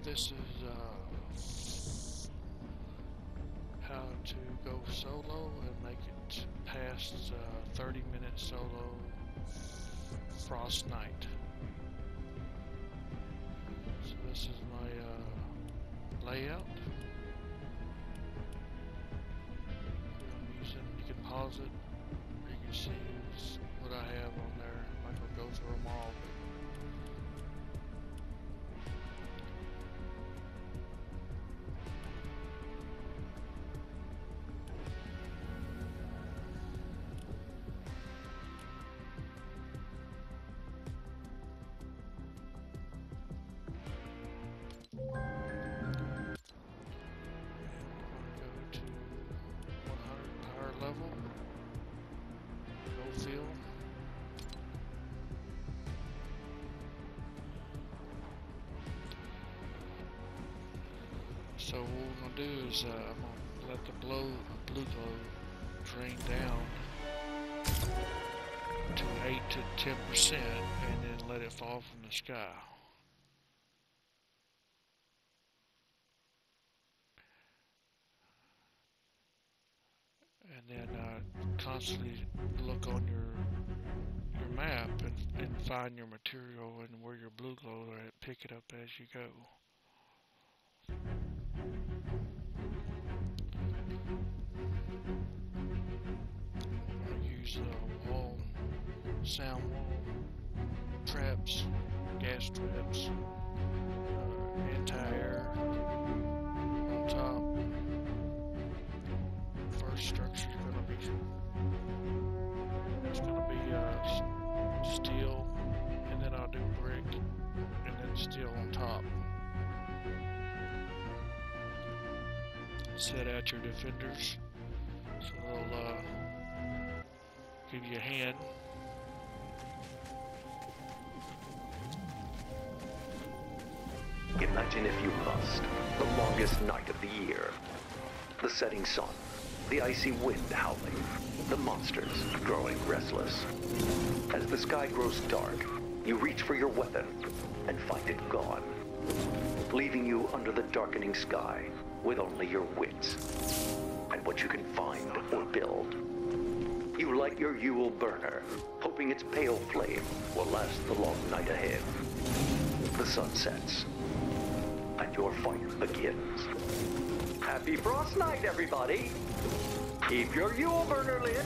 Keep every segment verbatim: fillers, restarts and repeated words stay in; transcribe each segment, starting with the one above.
This is uh, how to go solo and make it past uh, thirty minute solo Frost Night. So this is my uh, layout that I'm using. You can pause it, or you can see what I have on there. I'm not going to go through them all. Level, no field. So what we're gonna do is uh, I'm gonna let the blow, blue glow drain down to eight to ten percent, and then let it fall from the sky. And then uh, constantly look on your your map and, and find your material and where your blue glow are at. Pick it up as you go. I'm going to use uh, wall, sound wall, traps, gas traps, uh, anti-air on top. First structure is going to be it's going to be uh, steel, and then I'll do brick, and then steel on top. Set out your defenders so they'll uh, give you a hand. Imagine, if you must, the longest night of the year. The setting sun, the icy wind howling, the monsters growing restless. As the sky grows dark, you reach for your weapon and find it gone, leaving you under the darkening sky with only your wits and what you can find or build. You light your Yule burner, hoping its pale flame will last the long night ahead. The sun sets, and your fight begins. Happy Frost Night, everybody! Keep your Yule burner lit!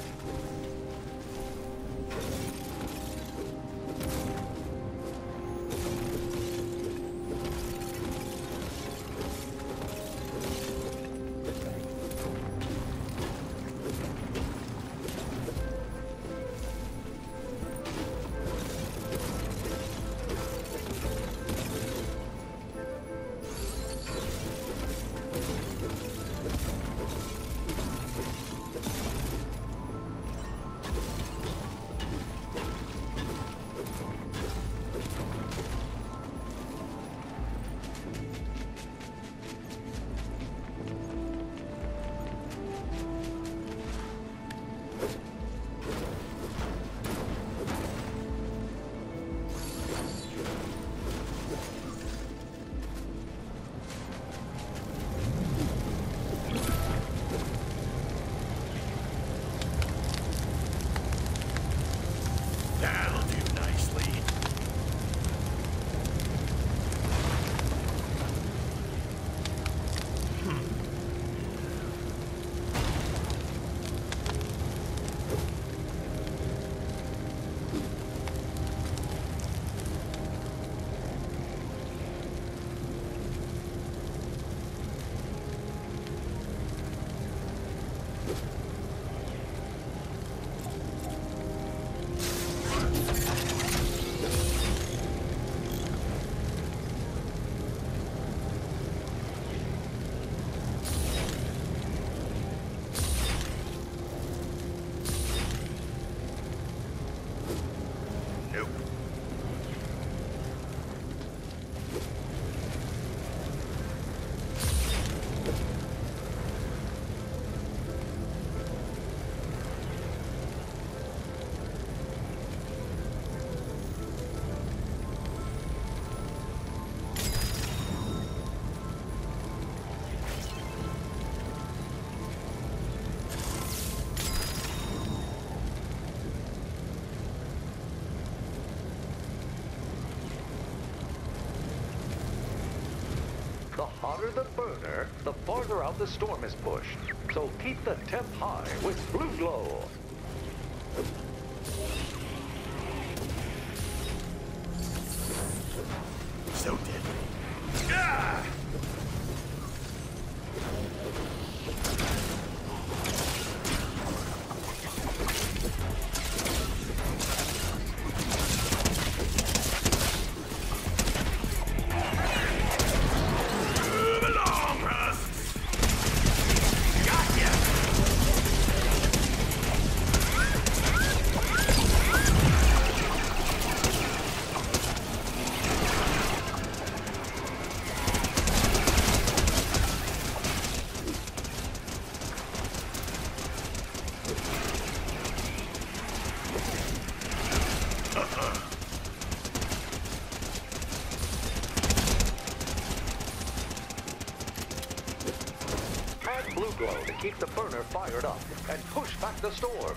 The hotter the burner, the farther out the storm is pushed. So keep the temp high with Blue Glow. So deadly. Ah! Add Blue Glow to keep the burner fired up and push back the storm.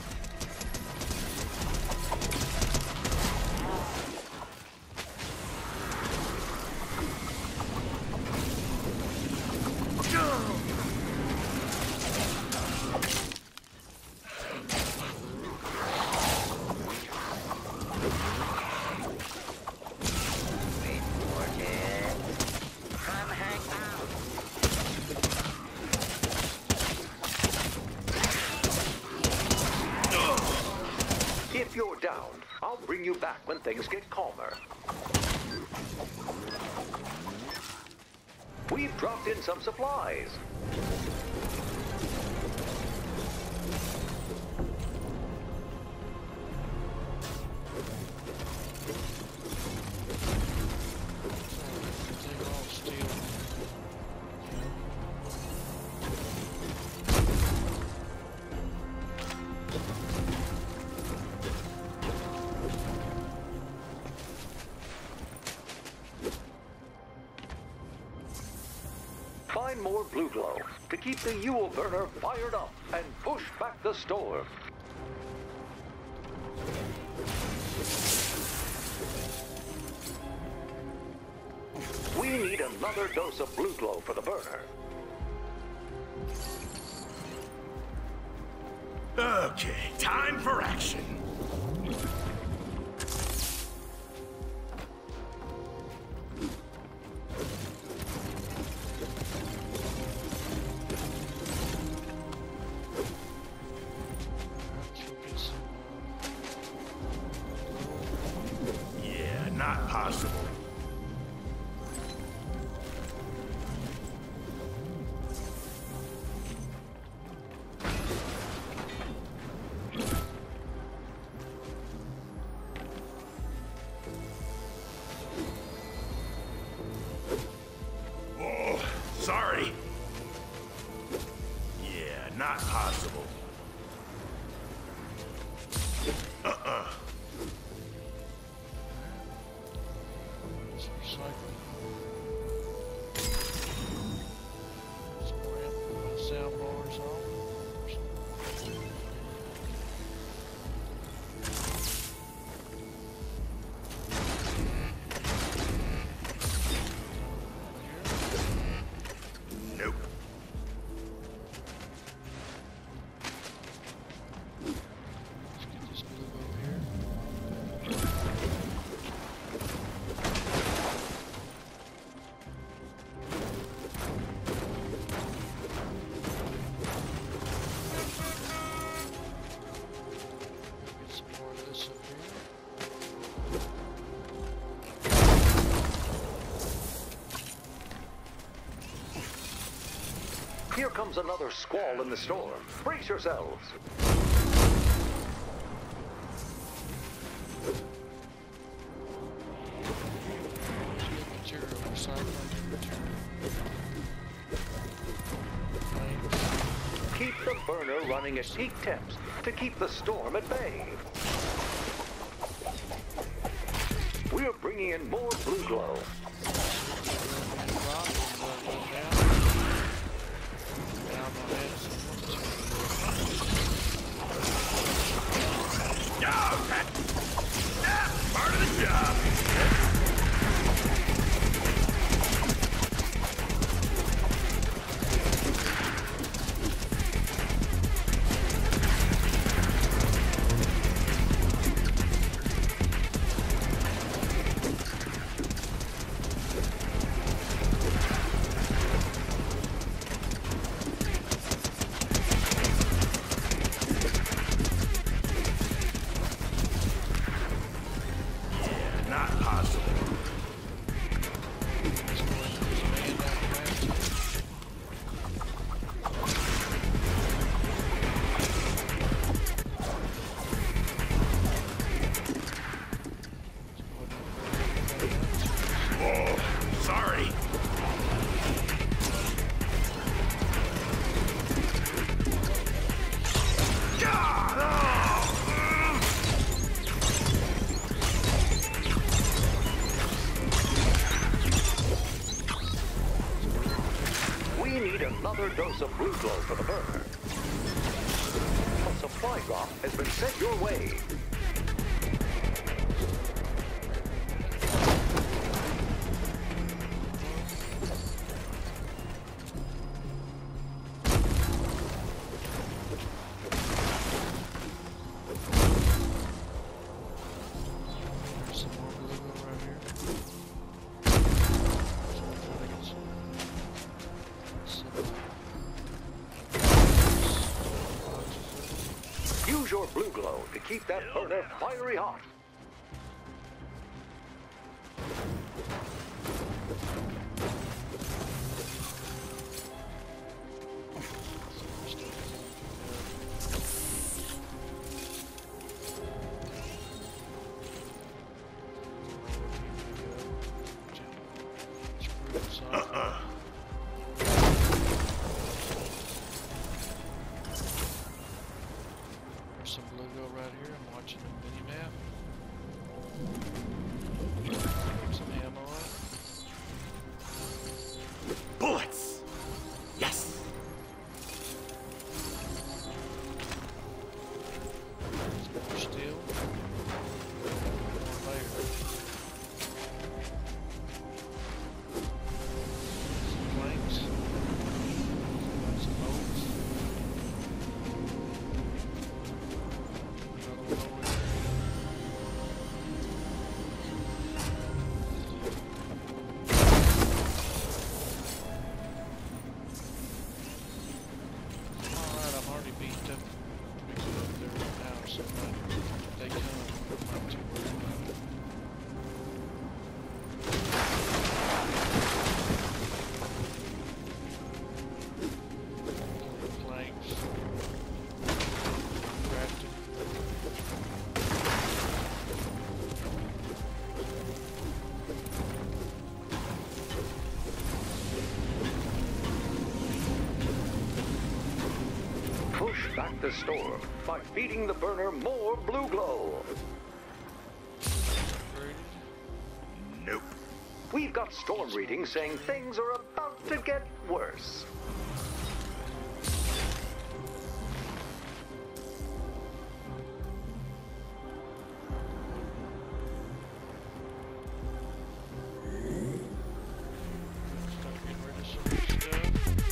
If you're down, I'll bring you back when things get calmer. We've dropped in some supplies. Take all steel. Find more Blue Glow to keep the Yule burner fired up and push back the storm. We need another dose of Blue Glow for the burner. Okay, time for action. Yeah, not possible. Oh, sorry. Yeah, not possible. Uh-uh. Let's recycle. Let's grab the sound bars off. Nope. Let's get this blue over here. Get some more of this up here. Here comes another squall in the storm. Brace yourselves. Material, recycling material. Flames. Keep the burner running at peak temps to keep the storm at bay. We're bringing in more Blue Glow. Rock, and we'll go down. Down the head. Okay. Yeah, part of the job. dose of blue glow for the burner. A supply drop has been sent your way. Use your blue glow to keep that burner fiery hot. Uh-uh. There's some blue glow right here. I'm watching the mini map. Some ammo up. Bullets! Yes! Some more steel. More layer. Some planks. Some bolts. Another one over here. Alright, I'm already beat up. We go up there now, so like, if they come, I'm not too worried about it. Planks. Crafting. Push back the storm by feeding the burner more blue glow. Ready? Nope. We've got storm readings saying things are about to get worse. Start getting rid of some stuff.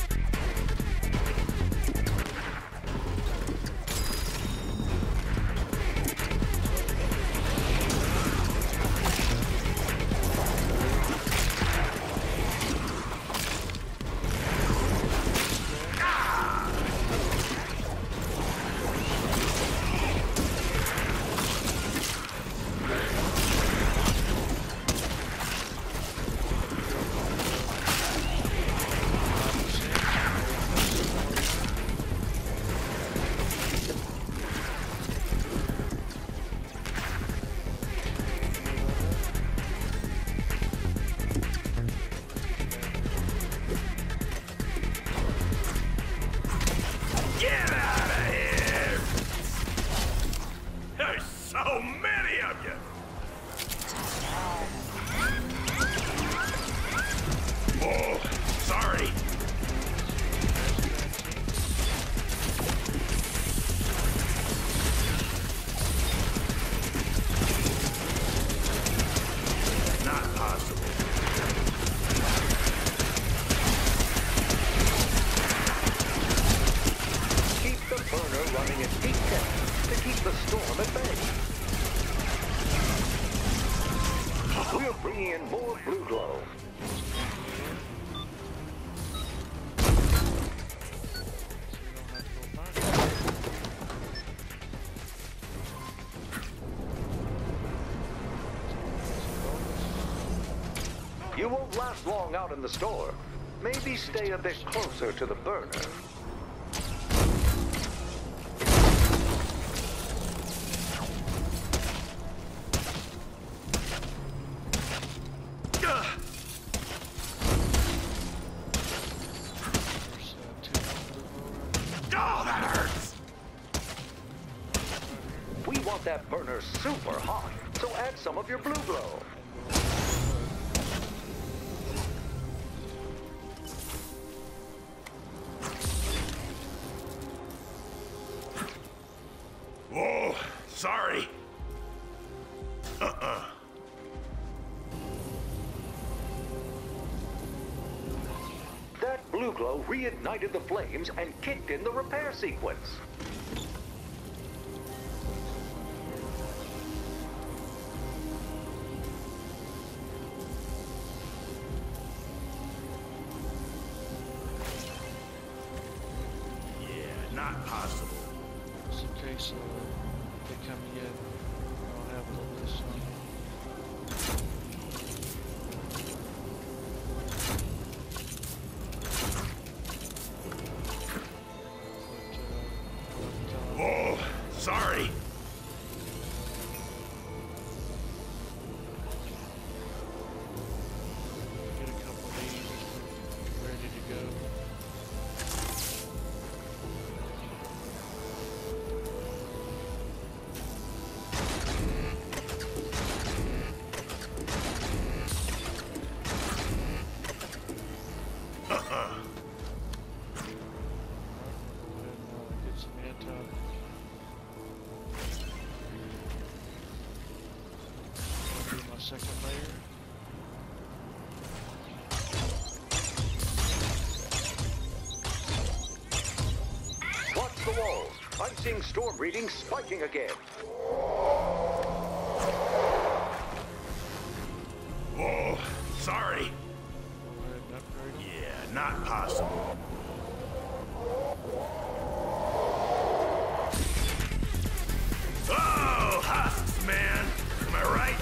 Get out of here! There's so many of you! Oh, sorry. Not possible. Keep the burner running at peak temp to keep the storm at bay. We're bringing in more blue glow. You won't last long out in the storm. Maybe stay a bit closer to the burner. Ugh. There's uh, two more blue glow right here. Oh, that hurts! We want that burner super hot, so add some of your blue glow. glow reignited the flames and kicked in the repair sequence. Yeah, not possible. Just in case uh, they come in, I'll have a little of this on. Oh, sorry. Get a couple of these ready to go. Second layer. Watch the walls. I'm seeing storm readings spiking again. Oh, sorry. Go ahead and upgrade them. Yeah, not possible. Oh, husks, man. Am I right?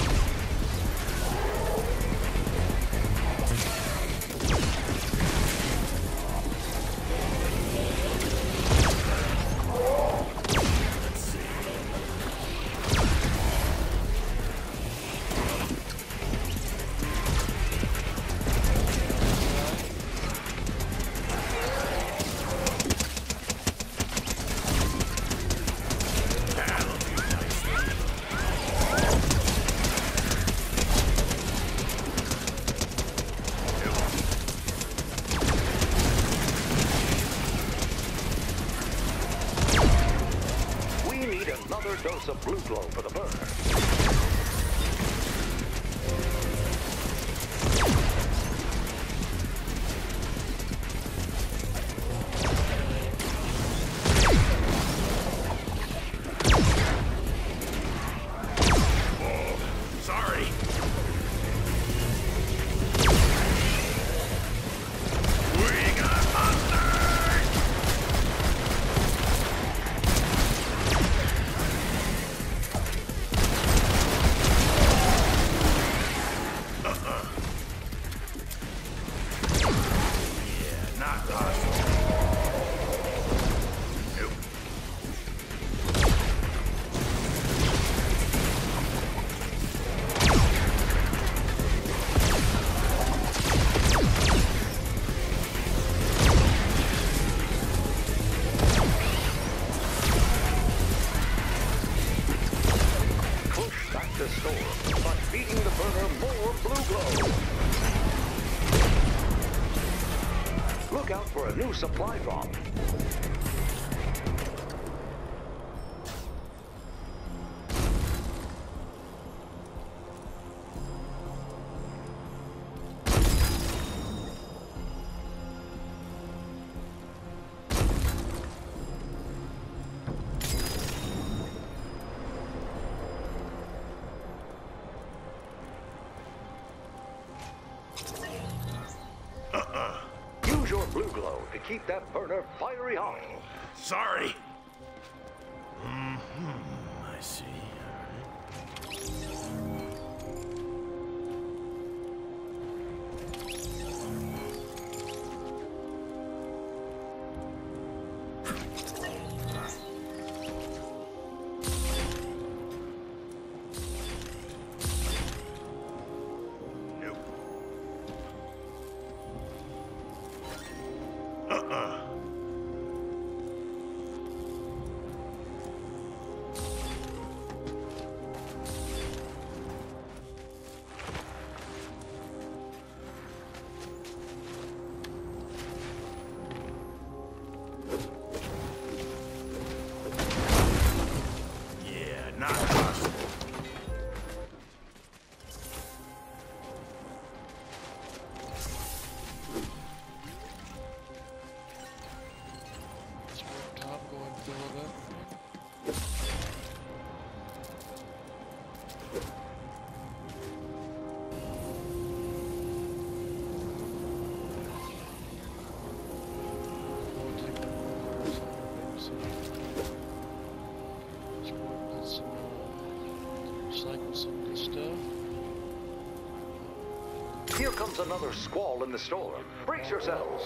Another dose of blue glow for the burner. But feeding the burner more blue glow. Look out for a new supply drop. Use your blue glow to keep that burner fiery hot. Oh, sorry. Mm-hmm. I see. Here comes another squall in the storm. Brace yourselves.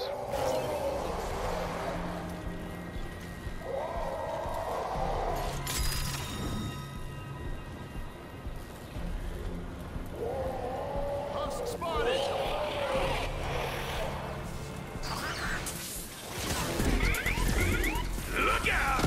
Husk spotted! Look out!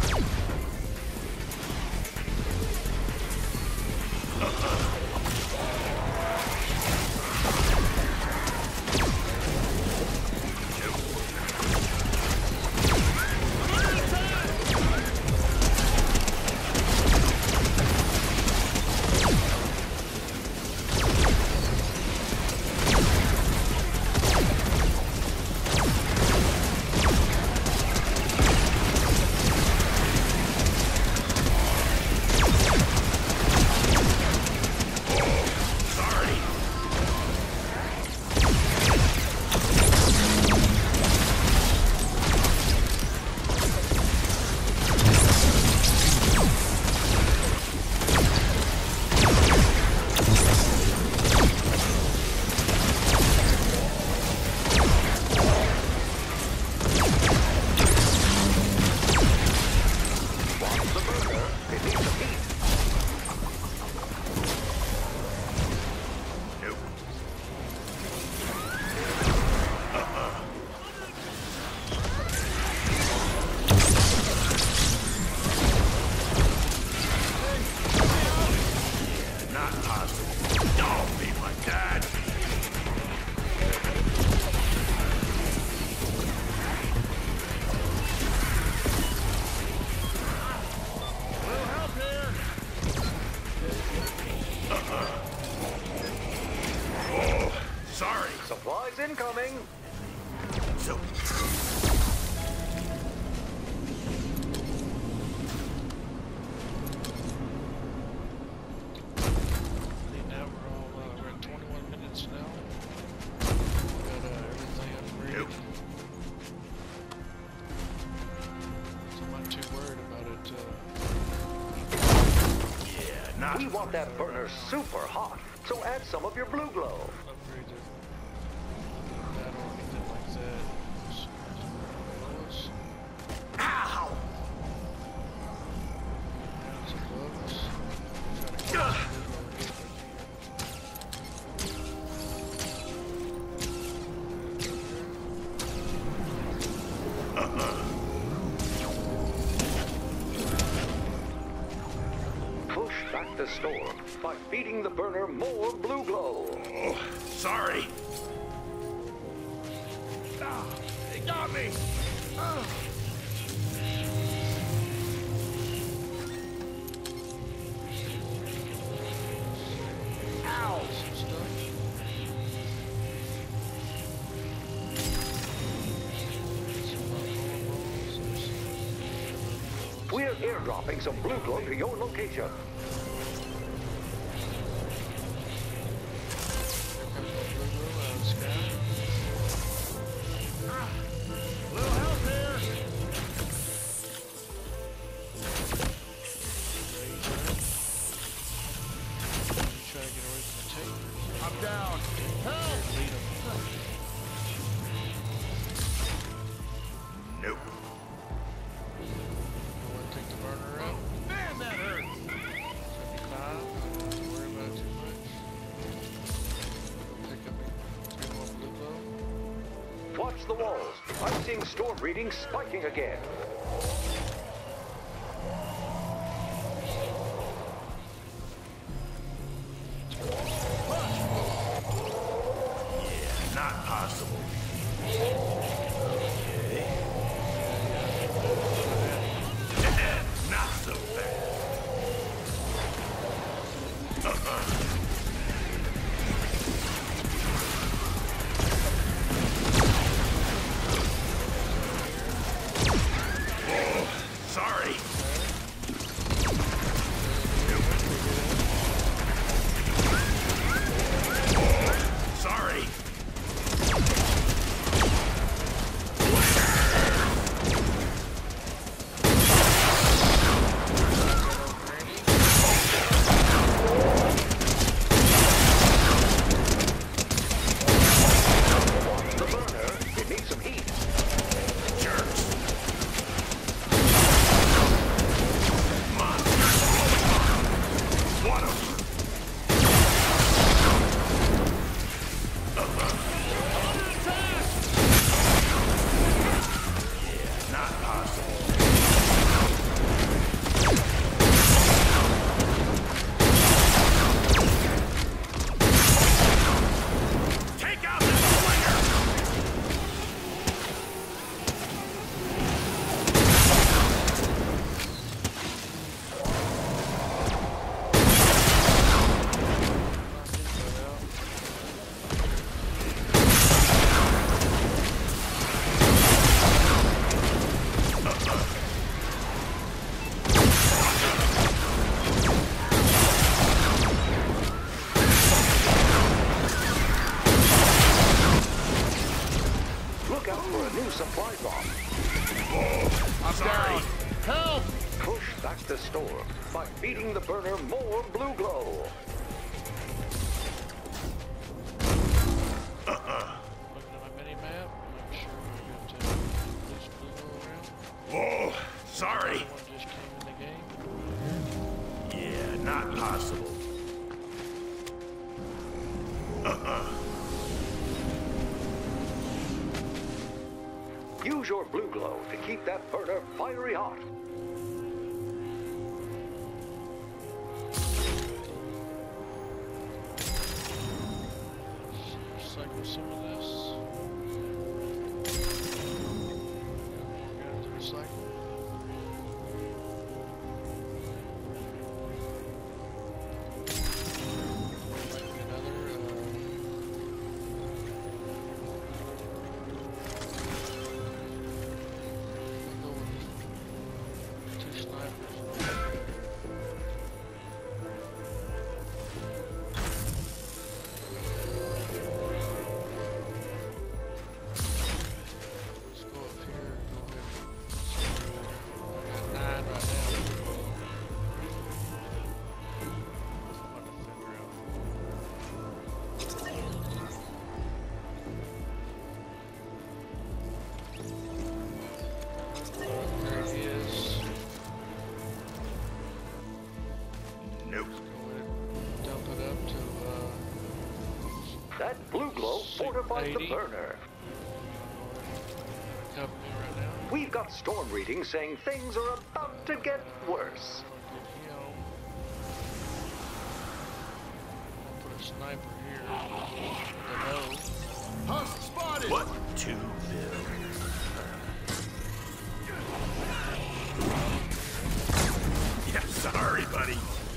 Supplies incoming. So, See, now we're all, uh, we're at twenty-one minutes now. Got uh, everything upgraded. nope. So I'm not too worried about it. Uh, Yeah, not. We want that burner super hot, so add some of your blue glow. upgrade it. That or anything like that. So, gloves. Ow! Add some gloves. Try to get Ugh. some blue glow if I can. Push back the storm by feeding the burner more blue glow. Oh, sorry. Ah, they got me. Ah. Ow! Some stuff. Some uh, bowling balls. There's We're airdropping some blue glow to your location. Little help here. I'm down. Help! Nope. Man, that hurts. Watch the walls. I'm seeing storm readings spiking again. Yeah, not possible. Okay. Not so fast. Uh-uh. new supply drop. Oh, I'm sorry. Help! Push back the storm by feeding the burner more blue glow. Looking at my mini map, I'm sure I got to lose blue glow around. Whoa, sorry. The one just came in the game. Yeah, not possible. Uh-uh. Use your blue glow to keep that burner fiery hot. Recycle some of this. Got to recycle. Make another. Uh, we'll go with two snipers. Let's go up here and go ahead. I got nine right now. I'm about to figure out. There he is. Nope. Go ahead and dump it up to uh, That blue glow fortifies the eighty. burner. cover me right now. We've got storm readings saying things are about to get worse. I'll get him. I'll put a sniper here. The low. Husk spotted! What to build? Yeah, sorry, buddy.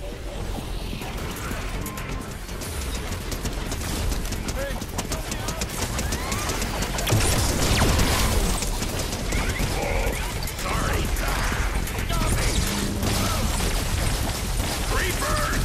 Sorry. Got me. Reaper!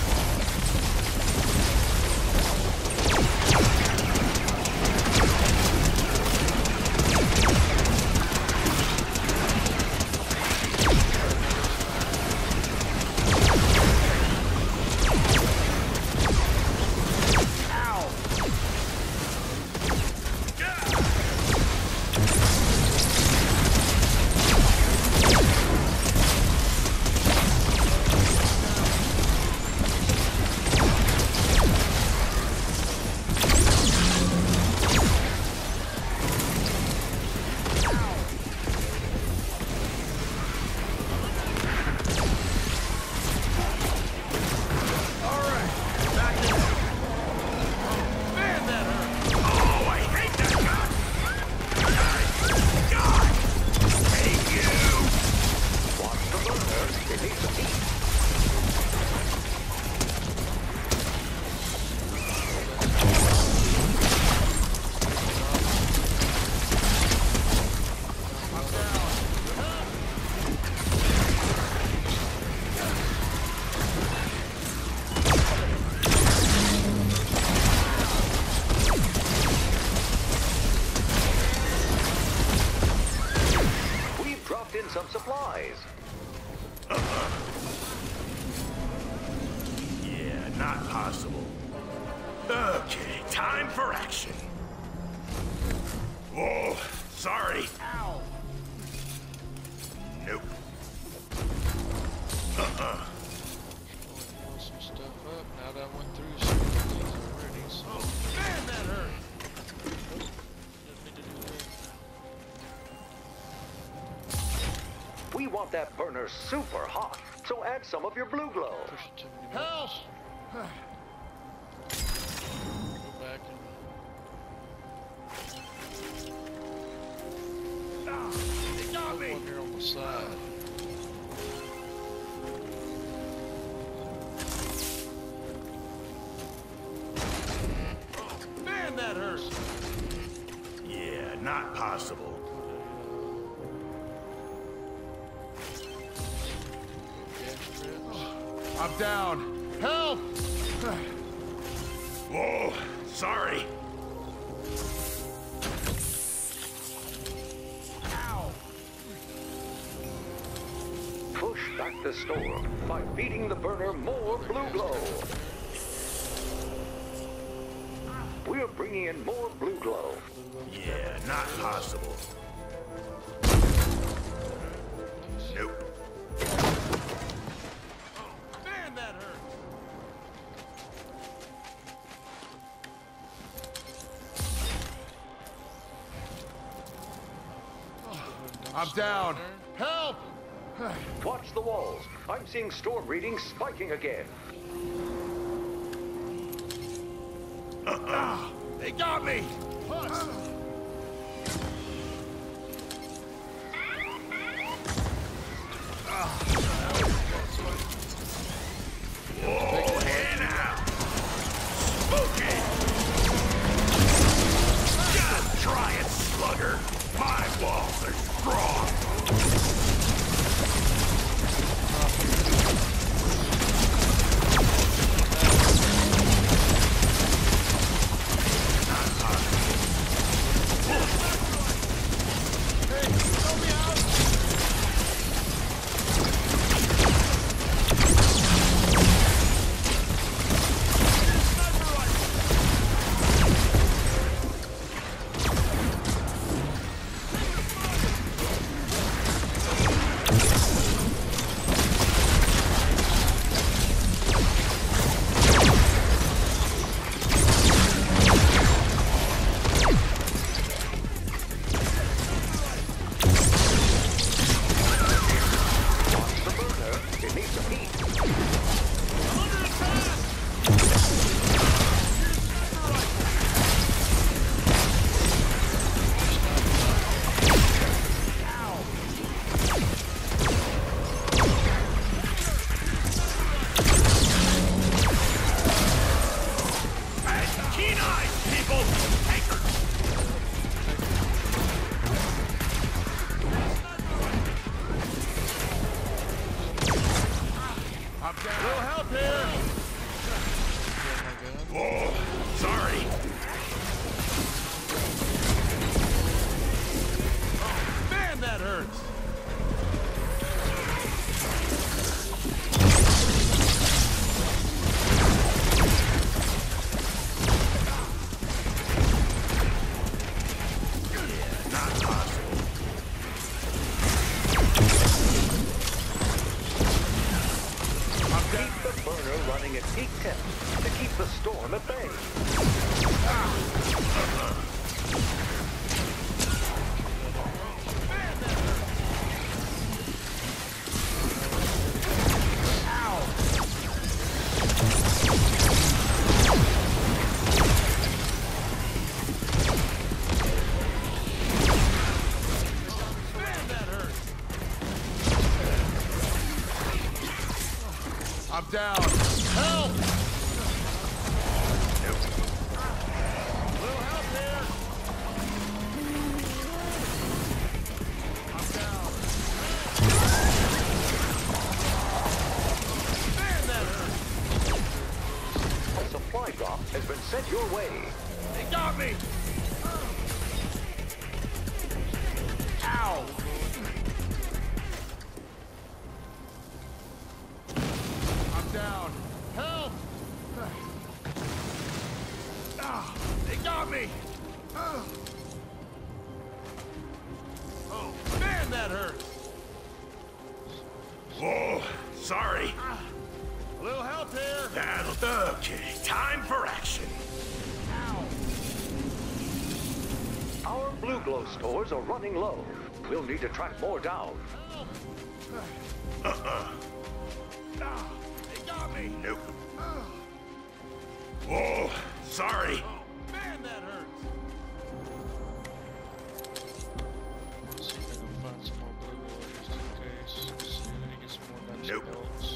Some supplies. Yeah, not possible. Okay, time for action. Whoa, sorry. Ow! Nope. Uh-uh. Pull some stuff up. Now that I went through some things already, so Oh, man, that hurt! didn't mean to do that. We want that burner super hot, so add some of your blue glow. Push it too many Help! buttons. Go back and Ah, they got put me! one here on the side. Oh, man, that hurt! Yeah, not possible. I'm down! Help! Whoa, sorry. the storm by feeding the burner more blue glow. We're bringing in more blue glow. Yeah, not possible. Nope. Man, that hurt. I'm down. Help! Watch the walls. I'm seeing storm readings spiking again. Ah, they got me. Oh, hey now! Spooky! Just try it, slugger! My walls are strong! I'm down. Help! Little help here. I'm down. Man, that hurt. A supply drop has been sent your way. They got me. Ow! Down. Help! Ah, they got me! Ah. Oh, man, that hurt! Whoa, sorry. Ah, a little help here! That'll... Okay, time for action. Ow! Our blue glow stores are running low. We'll need to track more down. Help! Uh-uh. Ah. Got me. Nope. Whoa, sorry. Oh, man, that hurts. See if I can find some more blue glow just in case. See if I can get some more nice Nope. belts.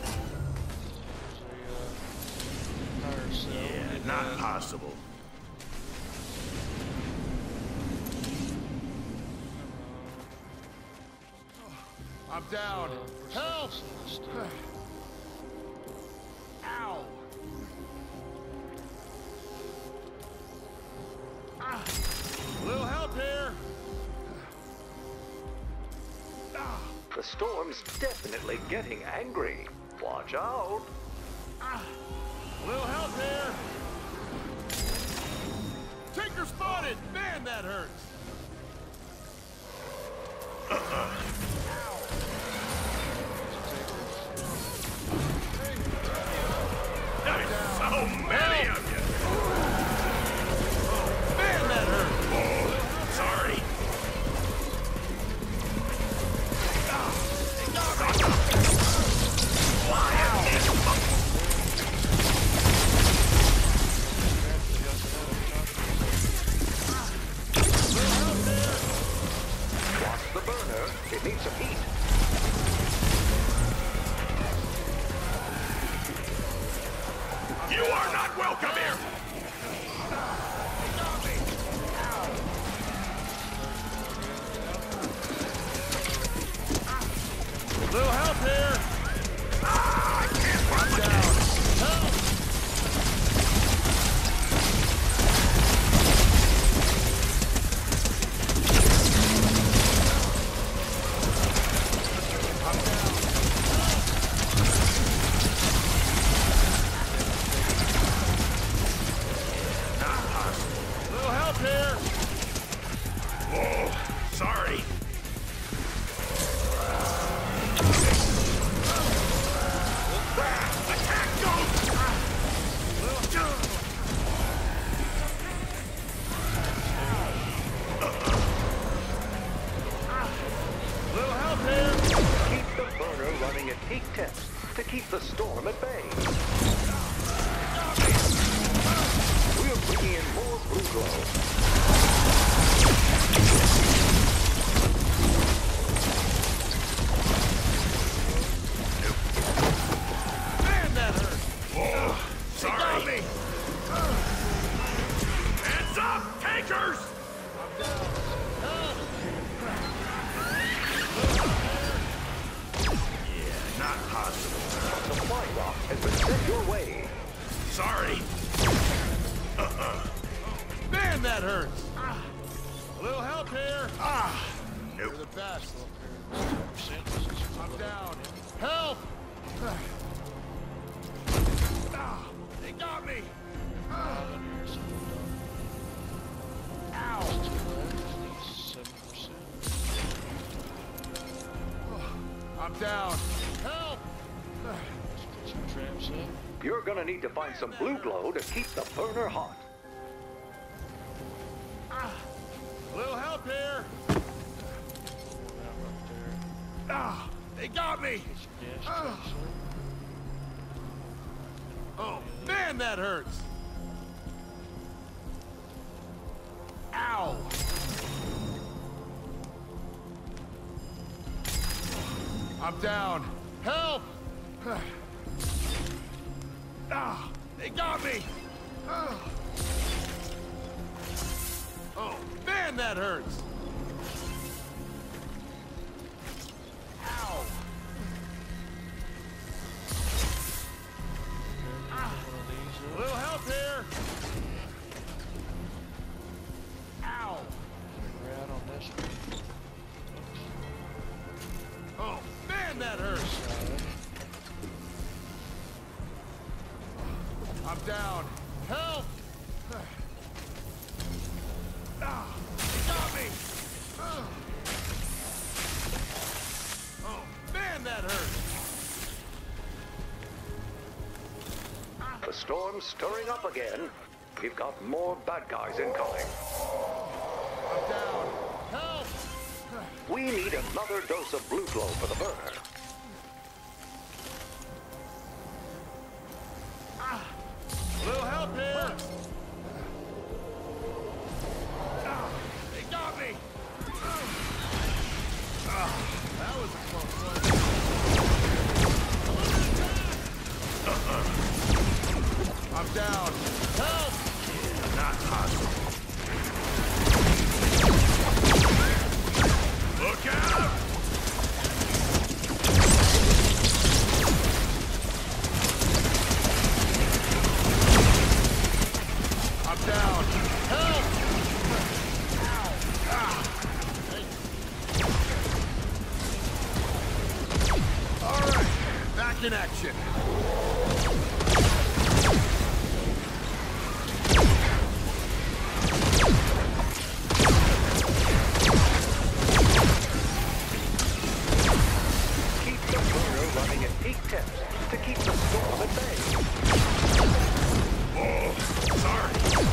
Yeah, not possible. I'm down. Uh, we're Help! supposed to- Ow! Ah, a little help here. Ah, The storm's definitely getting angry. Watch out. ah, a little help here. Tinker spotted. Man, that hurts. There's so many of you. Man, that hurts. Oh, sorry. Watch the burner. It needs some heat. You are not welcome here. Little help here. Ah, I can't I'm down. Help! I'm down. Not possible. Little help here. Oh, sorry. Attack Ghost! Little help here. Keep the burner running at peak temps to keep the storm at bay. We're bringing in more blue glow. Man, that hurt. Oh, They got sorry. me. Hands up, tankers! Yeah, not possible. A supply dock has been sent your way. Sorry. Man, that hurts. Ah, a little help here. Ah, Nope. you're the best. Percent. I'm down. Help! Ah, they got me. Ah, ow! Seven percent. I'm down. Help! Put some traps up. You're gonna need to find some blue glow to keep the burner hot. Ah, a little help here. One out right there. Ah, they got me. Get some gas Ah. traps up. Oh, man, that hurts. Ow! I'm down. Help! Ah, they got me. Ah. Oh, man, that hurts. Ow! One of these A up. little help here. Ow! Right on this one. Oh, man, that hurts. Side. I'm down. Help! Ah, they got me. Ah. Oh, man, that hurts. The storm's stirring up again. We've got more bad guys incoming. I'm down. Help! We need another dose of blue glow for the burner. A little help here. Ah, they got me. Ah, that was a close one. I'm down. Help! Not possible. Look out! back in action. Keep the burner running at peak temps to keep the storm at bay. Oh, sorry.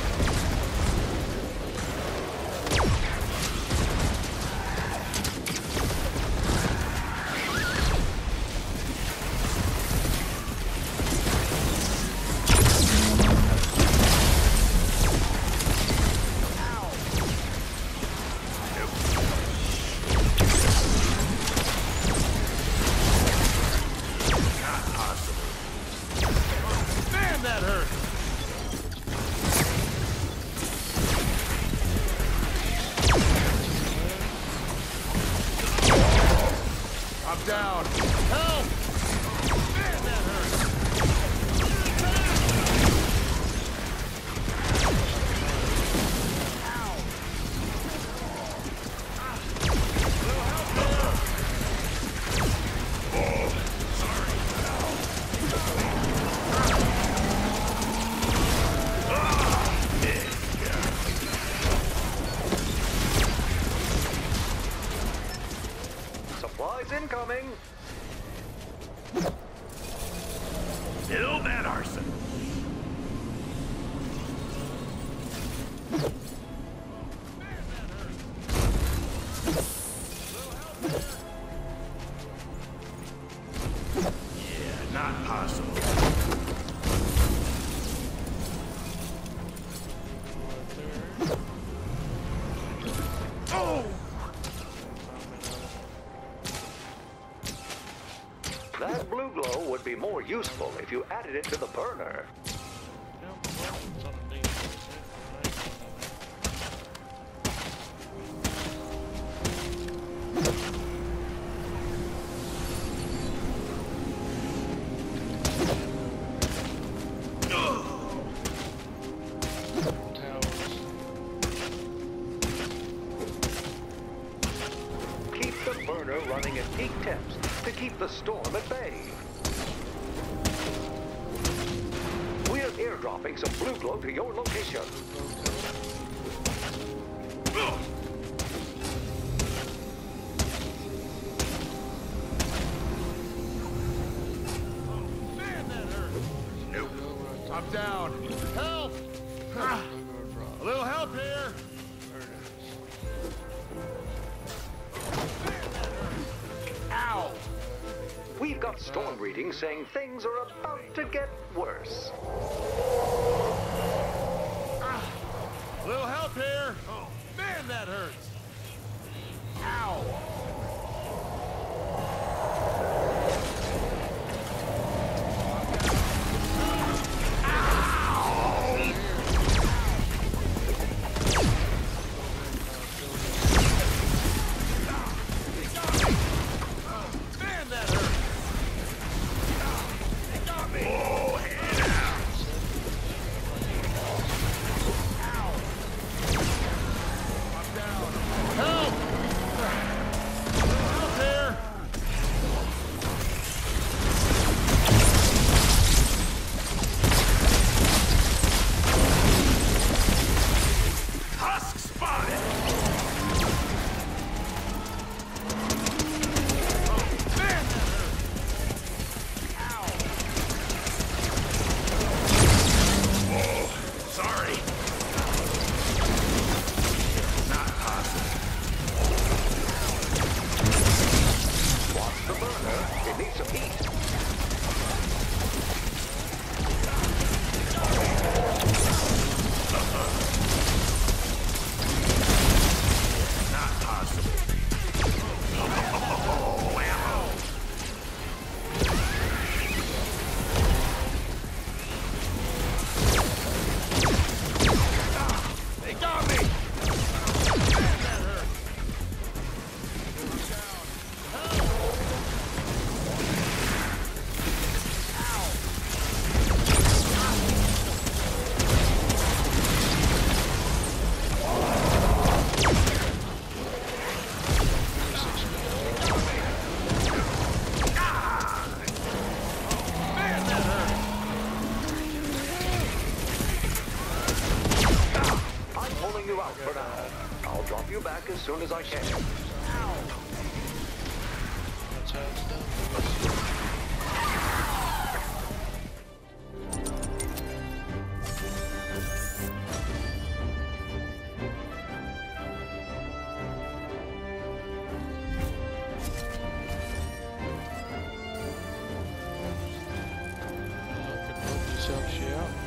Down. Help! Man, that hurts. Ow! Ah. Little help there. Oh, sorry. Ah, Supplies incoming. Kill that arson. Yeah, not possible. Oh! That blue glow would be more useful if you added it to the burner. Keep the burner running at peak temps to keep the storm at bay. We're airdropping some blue glow to your location. Man, that hurts. Nope. I'm down. Help! Ah. A little help here. Ow! We've got storm readings saying things are about to get worse. Ah. A little help here. Oh, man, that hurts. Ow! soon as I can. That's how it's done. Helps you out.